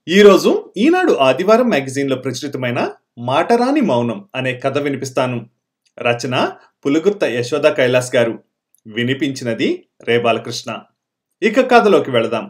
ఈరోజు ఈనాడు ఆదివారం మ్యాగజైన్లో ప్రచురితమైన మాటరాని మౌనం అనే కథ వినిపిస్తాను. రచన పులుగుర్త యశోద కైలాస్ గారు. వినిపించినది రే బాలకృష్ణ. ఇక కథలోకి వెళదాం.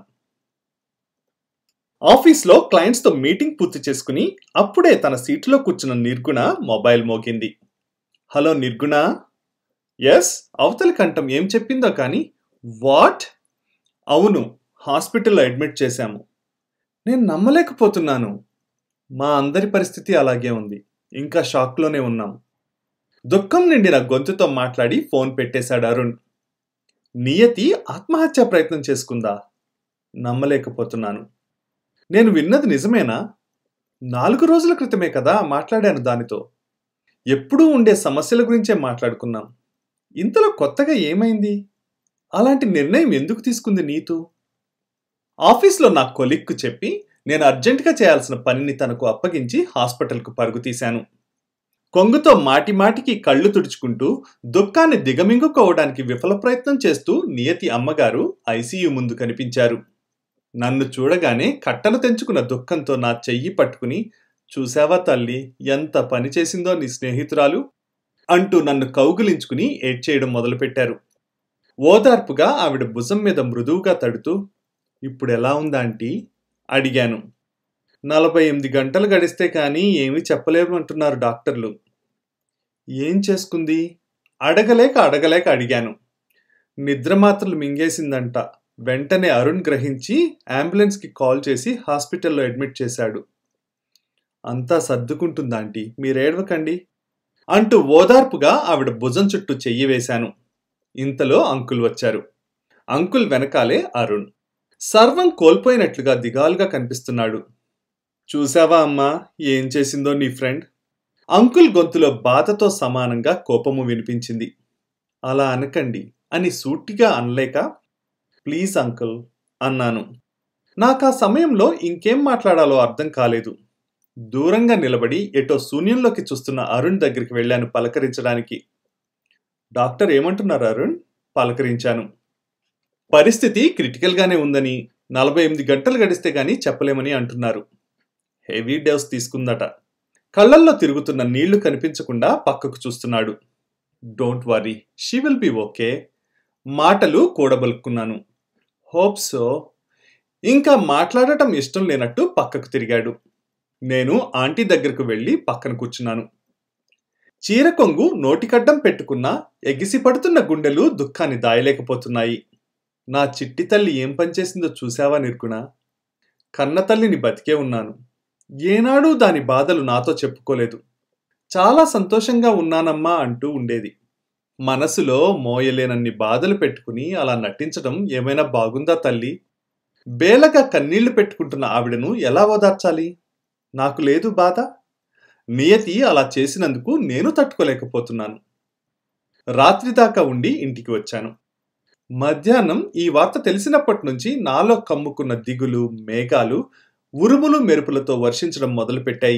ఆఫీస్లో క్లయింట్స్తో మీటింగ్ పూర్తి చేసుకుని అప్పుడే తన సీటులో కూర్చున్న నిర్గుణ మొబైల్ మోగింది. హలో నిర్గుణ. ఎస్, అవతలి కంఠం ఏం చెప్పిందో కానీ వాట్? అవును, హాస్పిటల్లో అడ్మిట్ చేశాము. నేను నమ్మలేకపోతున్నాను. మా అందరి పరిస్థితి అలాగే ఉంది. ఇంకా షాక్లోనే ఉన్నాం. దుఃఖం నిండిన గొంతుతో మాట్లాడి ఫోన్ పెట్టేశాడు అరుణ్. నియతి ఆత్మహత్యా ప్రయత్నం చేసుకుందా? నమ్మలేకపోతున్నాను. నేను విన్నది నిజమేనా? 4 రోజుల క్రితమే కదా మాట్లాడాను దానితో. ఎప్పుడూ ఉండే సమస్యల గురించే మాట్లాడుకున్నాం. ఇంతలో కొత్తగా ఏమైంది? అలాంటి నిర్ణయం ఎందుకు తీసుకుంది నీతు? ఆఫీస్లో నా కొలిక్కు చెప్పి నేను అర్జెంటుగా చేయాల్సిన పనిని తనకు అప్పగించి హాస్పిటల్కు పరుగు తీశాను. కొంగుతో మాటిమాటికి కళ్ళు తుడుచుకుంటూ దుఃఖాన్ని దిగమింగుకోవడానికి విఫల ప్రయత్నం చేస్తూ నియతి అమ్మగారు ఐసీయూ ముందు కనిపించారు. నన్ను చూడగానే కట్టలు తెంచుకున్న దుఃఖంతో నా చెయ్యి పట్టుకుని, చూశావా తల్లి, ఎంత పని చేసిందో నీ స్నేహితురాలు అంటూ నన్ను కౌగిలించుకుని ఏడ్చేయడం మొదలుపెట్టారు. ఓదార్పుగా ఆవిడ భుజం మీద మృదువుగా తడుతూ, ఇప్పుడు ఎలా ఉందాంటీ అడిగాను. 48 గంటలు గడిస్తే కానీ ఏమీ చెప్పలేమంటున్నారు డాక్టర్లు. ఏం చేసుకుంది? అడగలేక అడిగాను. నిద్ర మాత్రలు మింగేసిందంట. వెంటనే అరుణ్ గ్రహించి అంబులెన్స్కి కాల్ చేసి హాస్పిటల్లో అడ్మిట్ చేశాడు. అంతా సర్దుకుంటుందాంటీ, మీరేడవకండి అంటూ ఓదార్పుగా ఆవిడ భుజం చుట్టూ చెయ్యి వేశాను. ఇంతలో అంకుల్ వచ్చారు. అంకుల్ వెనకాలే అరుణ్. సర్వం కోల్పోయినట్లుగా దిగాలుగా కనిపిస్తున్నాడు. చూశావా అమ్మా, ఏం చేసిందో నీ ఫ్రెండ్? అంకుల్ గొంతులో బాధతో సమానంగా కోపము వినిపించింది. అలా అనకండి అని సూటిగా అనలేక, ప్లీజ్ అంకుల్ అన్నాను. నాకా సమయంలో ఇంకేం మాట్లాడాలో అర్థం కాలేదు. దూరంగా నిలబడి ఎటో శూన్యంలోకి చూస్తున్న అరుణ్ దగ్గరికి వెళ్ళాను పలకరించడానికి. డాక్టర్ ఏమంటున్నారు అరుణ్? పలకరించాను. పరిస్థితి క్రిటికల్గానే ఉందని, 48 గంటలు గడిస్తే గానీ చెప్పలేమని అంటున్నారు. హెవీ డోస్ తీసుకుందట. కళ్ళల్లో తిరుగుతున్న నీళ్లు కనిపించకుండా పక్కకు చూస్తున్నాడు. Don't worry, she will be okay. మాటలు కూడబలుక్కున్నాను. Hope so. ఇంకా మాట్లాడటం ఇష్టం లేనట్టు పక్కకు తిరిగాడు. నేను ఆంటీ దగ్గరకు వెళ్ళి పక్కన కూర్చున్నాను. చీర కొంగు నోటికడ్డం పెట్టుకున్న ఎగిసిపడుతున్న గుండెలు దుఃఖాన్ని దాయలేకపోతున్నాయి. నా చిట్టి తల్లి ఏం పనిచేసిందో చూశావా నిర్గుణ? కన్న తల్లిని బతికే ఉన్నాను. ఏనాడూ దాని బాధలు నాతో చెప్పుకోలేదు. చాలా సంతోషంగా ఉన్నానమ్మా అంటూ ఉండేది. మనసులో మోయలేనన్ని బాధలు పెట్టుకుని అలా నటించడం ఏమైనా బాగుందా తల్లి? బేలగా కన్నీళ్లు పెట్టుకుంటున్న ఆవిడను ఎలా ఓదార్చాలి? నాకు లేదు బాధ. నియతి అలా చేసినందుకు నేను తట్టుకోలేకపోతున్నాను. రాత్రి దాకా ఉండి ఇంటికి వచ్చాను. మధ్యాహ్నం ఈ వార్త తెలిసినప్పటి నుంచి నాలో కమ్ముకున్న దిగులు మేఘాలు ఉరుములు మెరుపులతో వర్షించడం మొదలుపెట్టాయి.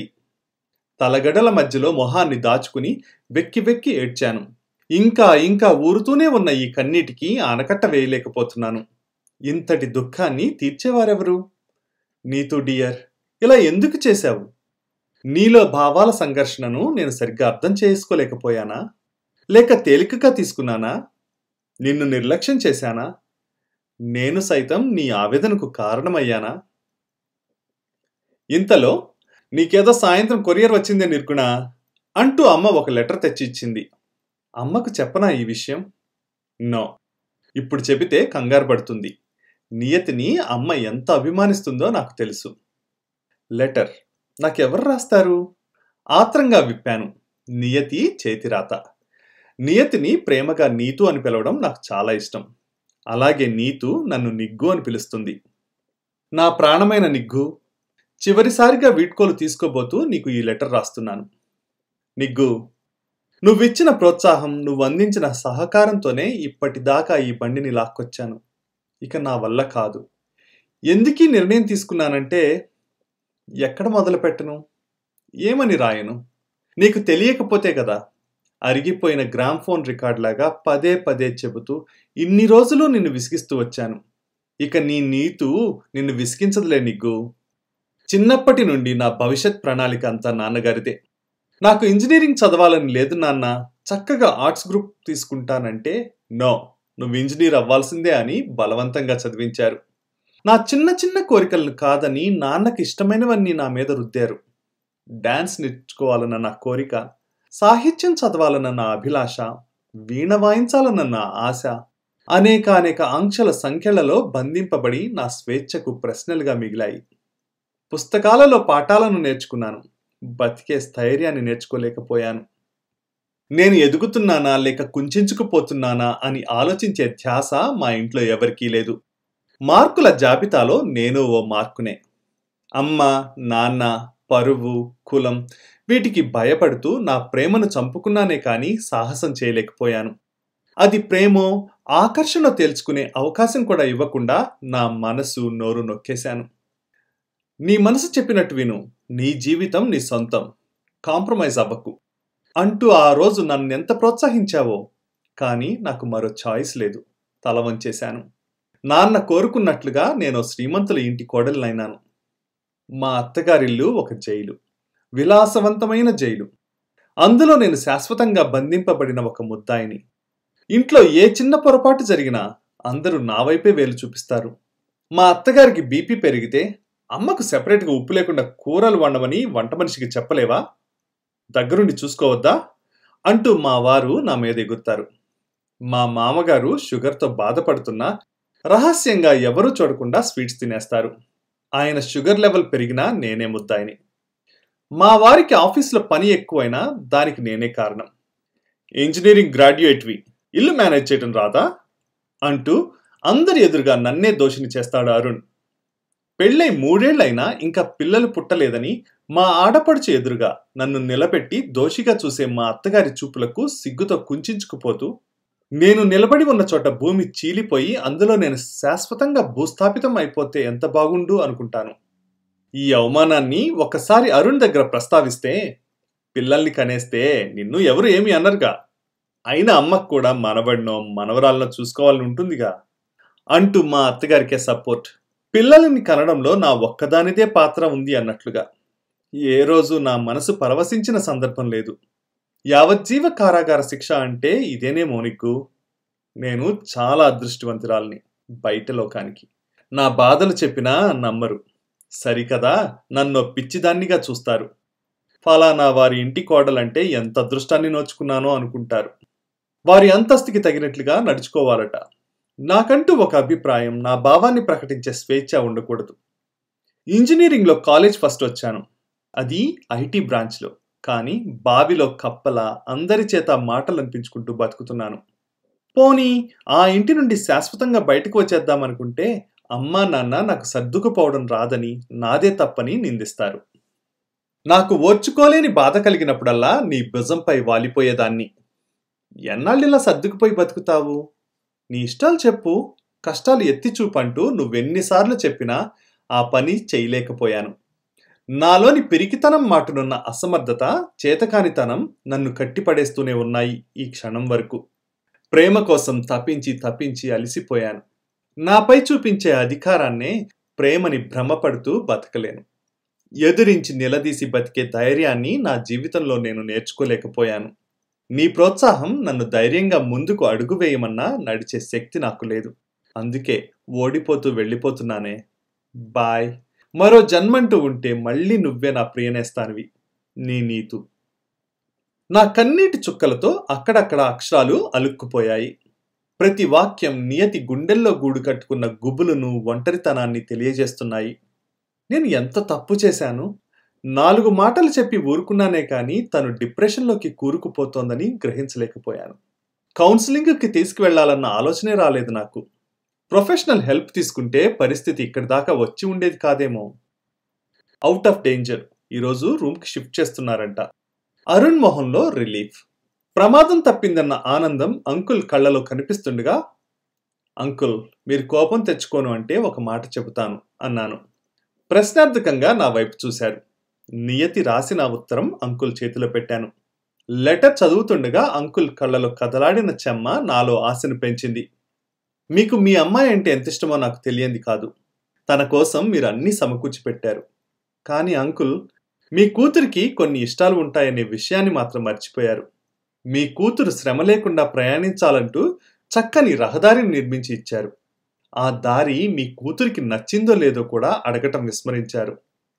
తలగడల మధ్యలో మొహాన్ని దాచుకుని వెక్కి వెక్కి ఏడ్చాను. ఇంకా ఊరుతూనే ఉన్న ఈ కన్నీటికి ఆనకట్ట వేయలేకపోతున్నాను. ఇంతటి దుఃఖాన్ని తీర్చేవారెవరు? నీతు డియర్, ఇలా ఎందుకు చేశావు? నీలో భావాల సంఘర్షణను నేను సరిగ్గా అర్థం చేసుకోలేకపోయానా? లేక తేలికగా తీసుకున్నానా? నిన్ను నిర్లక్ష్యం చేశానా? నేను సైతం నీ ఆవేదనకు కారణమయ్యానా? ఇంతలో నీకేదో సాయంత్రం కొరియర్ వచ్చిందే నిర్గుణ అంటూ అమ్మ ఒక లెటర్ తెచ్చి ఇచ్చింది. అమ్మకు చెప్పనా ఈ విషయం? నో, ఇప్పుడు చెబితే కంగారు పడుతుంది. నియతిని అమ్మ ఎంత అభిమానిస్తుందో నాకు తెలుసు. లెటర్ నాకెవరు రాస్తారు? ఆత్రంగా విప్పాను. నియతి చేతిరాత. నియతిని ప్రేమగా నీతు అని పిలవడం నాకు చాలా ఇష్టం. అలాగే నీతు నన్ను నిగ్గు అని పిలుస్తుంది. నా ప్రాణమైన నిగ్గు, చివరిసారిగా వీడ్కోలు తీసుకోబోతూ నీకు ఈ లెటర్ రాస్తున్నాను. నిగ్గు, నువ్విచ్చిన ప్రోత్సాహం, నువ్వు అందించిన సహకారంతోనే ఇప్పటిదాకా ఈ బండిని లాక్కొచ్చాను. ఇక నా వల్ల కాదు. ఎందుకీ నిర్ణయం తీసుకున్నానంటే, ఎక్కడ మొదలు పెట్టను? ఏమని రాయను? నీకు తెలియకపోతే కదా. అరిగిపోయిన గ్రామ్ఫోన్ రికార్డ్ లాగా పదే పదే చెబుతూ ఇన్ని రోజులు నిన్ను విసిగిస్తూ వచ్చాను. ఇక నీ నీతు నిన్ను విసిగించదులే నిగ్గు. చిన్నప్పటి నుండి నా భవిష్యత్ ప్రణాళిక అంతా నాన్నగారిదే. నాకు ఇంజనీరింగ్ చదవాలని లేదు నాన్న, చక్కగా ఆర్ట్స్ గ్రూప్ తీసుకుంటానంటే నో, నువ్వు ఇంజనీర్ అవ్వాల్సిందే అని బలవంతంగా చదివించారు. నా చిన్న చిన్న కోరికలను కాదని నాన్నకి ఇష్టమైనవన్నీ నా మీద రుద్దారు. డాన్స్ నేర్చుకోవాలన్న నా కోరిక, సాహిత్యం చదవాలన్న నా అభిలాష, వీణ వాయించాలన్న నా ఆశ అనేక ఆంక్షల సంఖ్యలలో బంధింపబడి నా స్వేచ్ఛకు ప్రశ్నలుగా మిగిలాయి. పుస్తకాలలో పాఠాలను నేర్చుకున్నాను, బతికే స్థైర్యాన్ని నేర్చుకోలేకపోయాను. నేను ఎదుగుతున్నానా లేక కుంచుకుపోతున్నానా అని ఆలోచించే ధ్యాస మా ఇంట్లో ఎవరికీ లేదు. మార్కుల జాబితాలో నేను ఓ మార్కునే. అమ్మ, నాన్న, పరువు, కులం వీటికి భయపడుతూ నా ప్రేమను చంపుకున్నానే కానీ సాహసం చేయలేకపోయాను. అది ప్రేమో ఆకర్షణ తేల్చుకునే అవకాశం కూడా ఇవ్వకుండా నా మనసు నోరు నొక్కేశాను. నీ మనసు చెప్పినట్టు విను, నీ జీవితం నీ సొంతం, కాంప్రమైజ్ అవ్వకు అంటూ ఆ రోజు నన్నెంత ప్రోత్సహించావో. కానీ నాకు మరో చాయిస్ లేదు, తల వంచేశాను. నాన్న కోరుకున్నట్లుగా నేను శ్రీమంతుల ఇంటి కోడలినైనాను. మా అత్తగారిల్లు ఒక జైలు, విలాసవంతమైన జైలు. అందులో నేను శాశ్వతంగా బంధింపబడిన ఒక ముద్దాయిని. ఇంట్లో ఏ చిన్న పొరపాటు జరిగినా అందరూ నా వైపే వేలు చూపిస్తారు. మా అత్తగారికి బీపీ పెరిగితే అమ్మకు సెపరేట్గా ఉప్పు లేకుండా కూరలు వండమని వంట మనిషికి చెప్పలేవా, దగ్గరుండి చూసుకోవద్దా అంటూ మా వారు నా మీద ఎగురుతారు. మా మామగారు షుగర్తో బాధపడుతున్నా రహస్యంగా ఎవరూ చూడకుండా స్వీట్స్ తినేస్తారు. ఆయన షుగర్ లెవెల్ పెరిగినా నేనే ముద్దాయిని. మా వారికి ఆఫీసులో పని ఎక్కువైనా దానికి నేనే కారణం. ఇంజనీరింగ్ గ్రాడ్యుయేట్వి, ఇల్లు మేనేజ్ చేయటం రాదా అంటూ అందరి ఎదురుగా నన్నే దోషిని చేస్తాడు అరుణ్. పెళ్ళై 3 ఏళ్లైనా ఇంకా పిల్లలు పుట్టలేదని మా ఆడపడుచు ఎదురుగా నన్ను నిలబెట్టి దోషిగా చూసే మా అత్తగారి చూపులకు సిగ్గుతో కుంచుకుపోతూ, నేను నిలబడి ఉన్న చోట భూమి చీలిపోయి అందులో నేను శాశ్వతంగా భూస్థాపితం అయిపోతే ఎంత బాగుండు అనుకుంటాను. ఈ అవమానాన్ని ఒకసారి అరుణ్ దగ్గర ప్రస్తావిస్తే, పిల్లల్ని కనేస్తే నిన్ను ఎవరు ఏమి అనరుగా, అయినా అమ్మకు కూడా మనవడినో మనవరాలనో చూసుకోవాలని ఉంటుందిగా అంటూ మా అత్తగారికే సపోర్ట్. పిల్లల్ని కనడంలో నా ఒక్కదానిదే పాత్ర ఉంది అన్నట్లుగా. ఏ రోజు నా మనసు పరవశించిన సందర్భం లేదు. యావజ్జీవ కారాగార శిక్ష అంటే ఇదేనేమో నీకు. నేను చాలా అదృష్టవంతురాల్ని బయట లోకానికి. నా బాధలు చెప్పినా నమ్మరు. సరికదా, నన్ను పిచ్చిదాన్నిగా చూస్తారు. ఫలానా వారి ఇంటి కోడలంటే ఎంత అదృష్టాన్ని నోచుకున్నానో అనుకుంటారు. వారి అంతస్తుకి తగినట్లుగా నడుచుకోవాలట. నాకంటూ ఒక అభిప్రాయం, నా భావాన్ని ప్రకటించే స్వేచ్ఛ ఉండకూడదు. ఇంజనీరింగ్లో కాలేజ్ ఫస్ట్ వచ్చాను, అది ఐటీ బ్రాంచ్లో. కానీ బావిలో కప్పలా అందరి చేత మాటలు అనిపించుకుంటూ బతుకుతున్నాను. పోనీ ఆ ఇంటి నుండి శాశ్వతంగా బయటకు వచ్చేద్దామనుకుంటే అమ్మా నాన్న నాకు సర్దుకుపోవడం రాదని, నాదే తప్పని నిందిస్తారు. నాకు ఓర్చుకోలేని బాధ కలిగినప్పుడల్లా నీ భుజంపై వాలిపోయేదాన్ని. ఎన్నాళ్ళిలా సర్దుకుపోయి బతుకుతావు? నీ ఇష్టాలు చెప్పు, కష్టాలు ఎత్తి చూపంటూ నువ్వెన్నిసార్లు చెప్పినా ఆ పని చేయలేకపోయాను. నాలోని పిరికితనం మాటునున్న అసమర్థత, చేతకానితనం నన్ను కట్టిపడేస్తూనే ఉన్నాయి ఈ క్షణం వరకు. ప్రేమ కోసం తప్పించి అలిసిపోయాను. నాపై చూపించే అధికారాన్నే ప్రేమని భ్రమపడుతూ బతకలేను. ఎదురించి నిలదీసి బతికే ధైర్యాన్ని నా జీవితంలో నేను నేర్చుకోలేకపోయాను. నీ ప్రోత్సాహం నన్ను ధైర్యంగా ముందుకు అడుగు వేయమన్నా నడిచే శక్తి నాకు లేదు. అందుకే ఓడిపోతూ వెళ్ళిపోతున్నానే. బాయ్. మరో జన్మంటూ ఉంటే మళ్ళీ నువ్వే నా ప్రియనేస్తానివి. నీ నీతు. నా కన్నీటి చుక్కలతో అక్కడక్కడ అక్షరాలు అలుక్కుపోయాయి. ప్రతి వాక్యం నియతి గుండెల్లో గూడు కట్టుకున్న గుబులును, ఒంటరితనాన్ని తెలియజేస్తున్నాయి. నేను ఎంత తప్పు చేశాను? 4 మాటలు చెప్పి ఊరుకున్నానే కానీ తను డిప్రెషన్లోకి కూరుకుపోతోందని గ్రహించలేకపోయాను. కౌన్సిలింగ్కి తీసుకువెళ్లాలన్న ఆలోచనే రాలేదు నాకు. ప్రొఫెషనల్ హెల్ప్ తీసుకుంటే పరిస్థితి ఇక్కడి దాకా వచ్చి ఉండేది కాదేమో. Out of danger. ఈరోజు రూమ్కి షిఫ్ట్ చేస్తున్నారంట. అరుణ్ మొహంలో రిలీఫ్. ప్రమాదం తప్పిందన్న ఆనందం అంకుల్ కళ్ళలో కనిపిస్తుండగా, అంకుల్ మీరు కోపం తెచ్చుకోను అంటే ఒక మాట చెబుతాను అన్నాను. ప్రశ్నార్థకంగా నా వైపు చూశారు. నియతి రాసిన ఉత్తరం అంకుల్ చేతిలో పెట్టాను. లెటర్ చదువుతుండగా అంకుల్ కళ్ళలో కదలాడిన చెమ్మ నాలో ఆశను పెంచింది. మీకు మీ అమ్మాయి అంటే ఎంత ఇష్టమో నాకు తెలియంది కాదు. తన కోసం మీరు అన్నీ సమకూర్చి పెట్టారు. కానీ అంకుల్, మీ కూతురికి కొన్ని ఇష్టాలు ఉంటాయనే విషయాన్ని మాత్రం మర్చిపోయారు. మీ కూతురు శ్రమ లేకుండా ప్రయాణించాలంటూ చక్కని రహదారిని నిర్మించి ఇచ్చారు. ఆ దారి మీ కూతురికి నచ్చిందో లేదో కూడా అడగటం విస్మరించారు.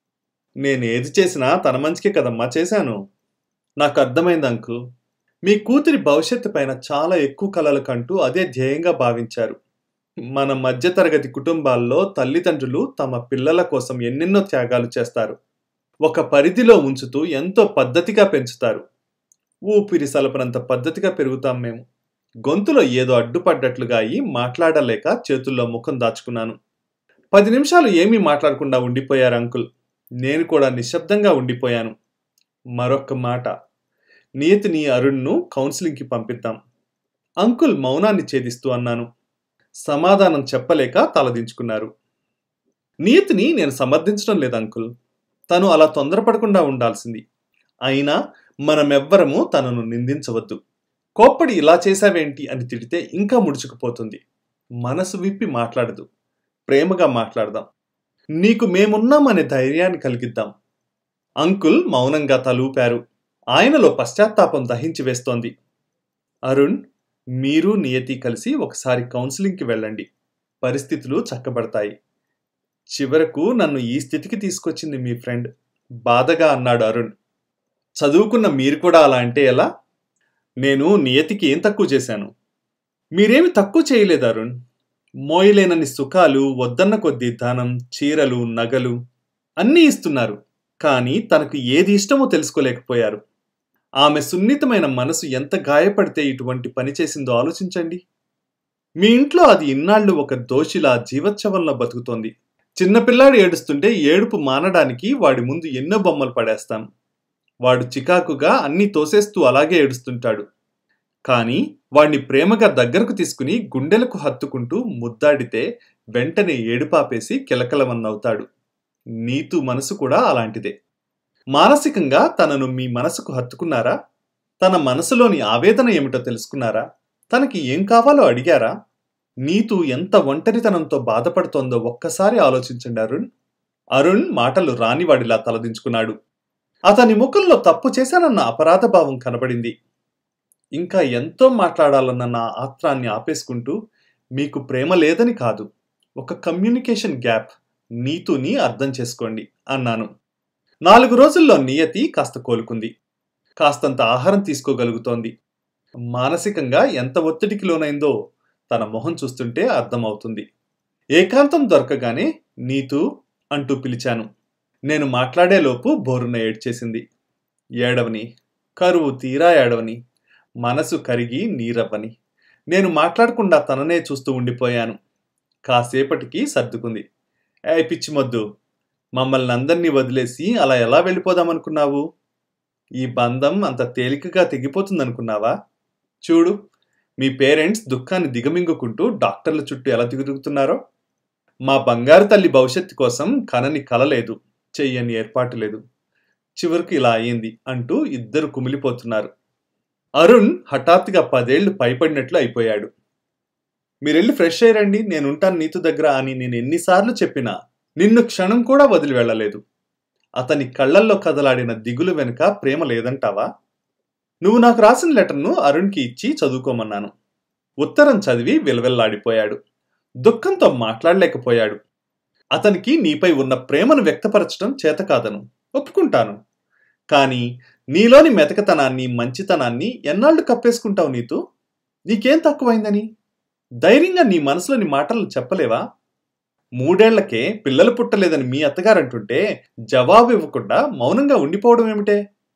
నేనేది చేసినా తన మంచికే కదమ్మా చేశాను. నాకు అర్థమైంది అంకుల్. మీ కూతురి భవిష్యత్తు పైన చాలా ఎక్కువ కలలు కంటూ అదే ధ్యేయంగా భావించారు. మన మధ్యతరగతి కుటుంబాల్లో తల్లిదండ్రులు తమ పిల్లల కోసం ఎన్నెన్నో త్యాగాలు చేస్తారు. ఒక పరిధిలో ఉంచుతూ ఎంతో పద్ధతిగా పెంచుతారు. ఊపిరి సలపనంత పద్ధతిగా పెరుగుతాం మేము. గొంతులో ఏదో అడ్డుపడ్డట్లుగా అయి మాట్లాడలేక చేతుల్లో ముఖం దాచుకున్నాను. 10 నిమిషాలు ఏమీ మాట్లాడకుండా ఉండిపోయారు అంకుల్. నేను కూడా నిశ్శబ్దంగా ఉండిపోయాను. మరొక్క మాట, నియతిని అరుణ్ను కౌన్సిలింగ్కి పంపిద్దాం. అంకుల్ మౌనాన్ని ఛేదిస్తూ అన్నాను. సమాధానం చెప్పలేక తలదించుకున్నారు. నియతిని నేను సమర్థించడం లేదు అంకుల్. తను అలా తొందరపడకుండా ఉండాల్సింది. అయినా మనమెవ్వరము తనను నిందించవద్దు. కోప్పడి ఇలా చేశావేంటి అని తిడితే ఇంకా ముడుచుకుపోతుంది. మనసు విప్పి మాట్లాడదు. ప్రేమగా మాట్లాడదాం. నీకు మేమున్నామనే ధైర్యాన్ని కలిగిద్దాం. అంకుల్ మౌనంగా తలూపారు. ఆయనలో పశ్చాత్తాపం దహించి వేస్తోంది. అరుణ్, మీరు నియతి కలిసి ఒకసారి కౌన్సిలింగ్కి వెళ్ళండి. పరిస్థితులు చక్కబడతాయి. చివరకు నన్ను ఈ స్థితికి తీసుకొచ్చింది మీ ఫ్రెండ్, బాధగా అన్నాడు అరుణ్. చదువుకున్న మీరు కూడా అలా అంటే ఎలా? నేను నియతికి ఏం తక్కువ చేశాను? మీరేమి తక్కువ చేయలేదు అరుణ్. మోయలేనన్ని సుఖాలు, వద్దన్న కొద్దీ ధనం, చీరలు, నగలు అన్నీ ఇస్తున్నారు. కానీ తనకు ఏది ఇష్టమో తెలుసుకోలేకపోయారు. ఆమె సున్నితమైన మనసు ఎంత గాయపడితే ఇటువంటి పని చేసిందో ఆలోచించండి. మీ ఇంట్లో అది ఇన్నాళ్లు ఒక దోషిలా జీవోత్సవంలో బతుకుతోంది. చిన్నపిల్లాడు ఏడుస్తుంటే ఏడుపు మానడానికి వాడి ముందు ఎన్నో బొమ్మలు పడేస్తాం. వాడు చికాకుగా అన్నీ తోసేస్తూ అలాగే ఏడుస్తుంటాడు. కానీ వాణ్ణి ప్రేమగా దగ్గరకు తీసుకుని గుండెలకు హత్తుకుంటూ ముద్దాడితే వెంటనే ఏడుపాపేసి కిలకలమన్నవుతాడు. నీతు మనసు కూడా అలాంటిదే. మానసికంగా తనను మీ మనసుకు హత్తుకున్నారా? తన మనసులోని ఆవేదన ఏమిటో తెలుసుకున్నారా? తనకి ఏం కావాలో అడిగారా? నీతు ఎంత ఒంటరితనంతో బాధపడుతోందో ఒక్కసారి ఆలోచించండి అరుణ్. అరుణ్ మాటలు రానివాడిలా తలదించుకున్నాడు. అతని ముఖంలో తప్పు చేశానన్న అపరాధ భావం కనబడింది. ఇంకా ఎంతో మాట్లాడాలన్న నా ఆత్రాన్ని ఆపేసుకుంటూ, మీకు ప్రేమ లేదని కాదు, ఒక కమ్యూనికేషన్ గ్యాప్, నీతుని అర్థం చేసుకోండి అన్నాను. 4 రోజుల్లో నియతి కాస్త కోలుకుంది. కాస్తంత ఆహారం తీసుకోగలుగుతోంది. మానసికంగా ఎంత ఒత్తిడికి లోనైందో తన మొహం చూస్తుంటే అర్థమవుతుంది. ఏకాంతం దొరకగానే నీతు అంటూ పిలిచాను. నేను మాట్లాడేలోపు బోరున ఏడ్చేసింది. ఏడవని, కరువు తీరా ఏడవని, మనసు కరిగి నీరవ్వని. నేను మాట్లాడకుండా తననే చూస్తూ ఉండిపోయాను. కాసేపటికి సర్దుకుంది. ఏ పిచ్చిమొద్దు, మమ్మల్ని అందరినీ వదిలేసి అలా ఎలా వెళ్ళిపోదామనుకున్నావు? ఈ బంధం అంత తేలికగా తెగిపోతుందనుకున్నావా? చూడు, మీ పేరెంట్స్ దుఃఖాన్ని దిగమింగుకుంటూ డాక్టర్ల చుట్టూ ఎలా తిరుగుతున్నారో. మా బంగారు తల్లి భవిష్యత్తు కోసం కనని కల లేదు, చెయ్యని ఏర్పాటు లేదు. చివరికి ఇలా అయ్యింది అంటూ ఇద్దరు కుమిలిపోతున్నారు. అరుణ్ హఠాత్తుగా 10 ఏళ్లు పైపడినట్లు అయిపోయాడు. మీరెళ్ళి ఫ్రెష్ అయ్యారండి, నేనుంటాను నీతు దగ్గర అని నేను ఎన్నిసార్లు చెప్పినా నిన్ను క్షణం కూడా వదిలి వెళ్ళలేదు. అతని కళ్లల్లో కదలాడిన దిగులు వెనుక ప్రేమ లేదంటావా? నువ్వు నాకు రాసిన లెటర్ను అరుణ్కి ఇచ్చి చదువుకోమన్నాను. ఉత్తరం చదివి విలవెల్లాడిపోయాడు. దుఃఖంతో మాట్లాడలేకపోయాడు. అతనికి నీపై ఉన్న ప్రేమను వ్యక్తపరచడం చేతకాదను, ఒప్పుకుంటాను. కానీ నీలోని మెతకతనాన్ని, మంచితనాన్ని ఎన్నాళ్లు కప్పేసుకుంటావు నీతు? నీకేం తక్కువైందని? ధైర్యంగా నీ మనసులోని మాటలు చెప్పలేవా? 3 ఏళ్లకే పిల్లలు పుట్టలేదని మీ అత్తగారంటుంటే జవాబు ఇవ్వకుండా మౌనంగా ఉండిపోవడం ఏమిటే?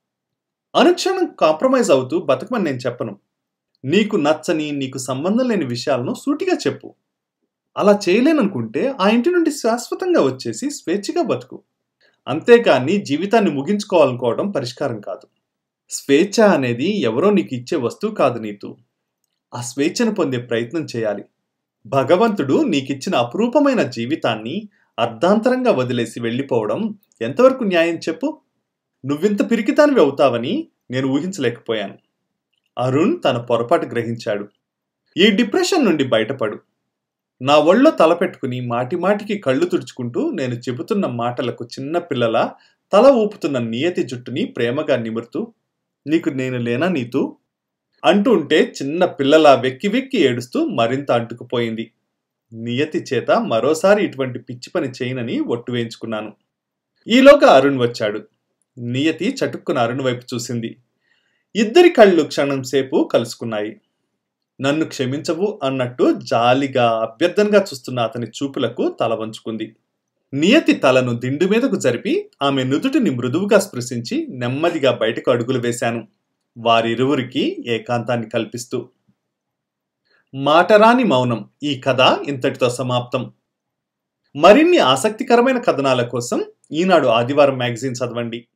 అనుక్షణం కాంప్రమైజ్ అవుతూ బతకమని నేను చెప్పను. నీకు నచ్చని, నీకు సంబంధం లేని విషయాలను సూటిగా చెప్పు. అలా చేయలేననుకుంటే ఆ ఇంటి నుండి శాశ్వతంగా వచ్చేసి స్వేచ్ఛగా బతుకు. అంతేకాని జీవితాన్ని ముగించుకోవాలనుకోవడం పరిష్కారం కాదు. స్వేచ్ఛ అనేది ఎవరో నీకు ఇచ్చే వస్తువు కాదు నీతు. ఆ స్వేచ్ఛను పొందే ప్రయత్నం చేయాలి. భగవంతుడు నీకిచ్చిన అపురూపమైన జీవితాన్ని అర్ధాంతరంగా వదిలేసి వెళ్ళిపోవడం ఎంతవరకు న్యాయం చెప్పు? నువ్వింత పిరికితానివి అవుతావని నేను ఊహించలేకపోయాను. అరుణ్ తన పొరపాటు గ్రహించాడు. ఈ డిప్రెషన్ నుండి బయటపడు. నా ఒళ్ళో తలపెట్టుకుని మాటిమాటికి కళ్ళు తుడుచుకుంటూ నేను చెబుతున్న మాటలకు చిన్న పిల్లల తల ఊపుతున్న నియతి జుట్టుని ప్రేమగా నిమురుతూ, నీకు నేను లేనా నీతూ అంటూ ఉంటే చిన్న పిల్లల వెక్కి వెక్కి ఏడుస్తూ మరింత అంటుకుపోయింది. నియతి చేత మరోసారి ఇటువంటి పిచ్చి పని చేయనని ఒట్టు వేయించుకున్నాను. ఈలోగా అరుణ్ వచ్చాడు. నియతి చటుక్కున అరుణ్ వైపు చూసింది. ఇద్దరి కళ్ళు క్షణం సేపు కలుసుకున్నాయి. నన్ను క్షమించవు అన్నట్టు జాలిగా అభ్యర్థనగా చూస్తున్న అతని చూపులకు తల వంచుకుంది. నియతి తలను దిండు మీదకు జరిపి ఆమె నుదుటిని మృదువుగా స్పృశించి నెమ్మదిగా బయటకు అడుగులు వేశాను, వారిరువురికి ఏకాంతాన్ని కల్పిస్తూ. మాటరాని మౌనం ఈ కథ ఇంతటితో సమాప్తం. మరిన్ని ఆసక్తికరమైన కథనాల కోసం ఈనాడు ఆదివారం మ్యాగజైన్ చదవండి.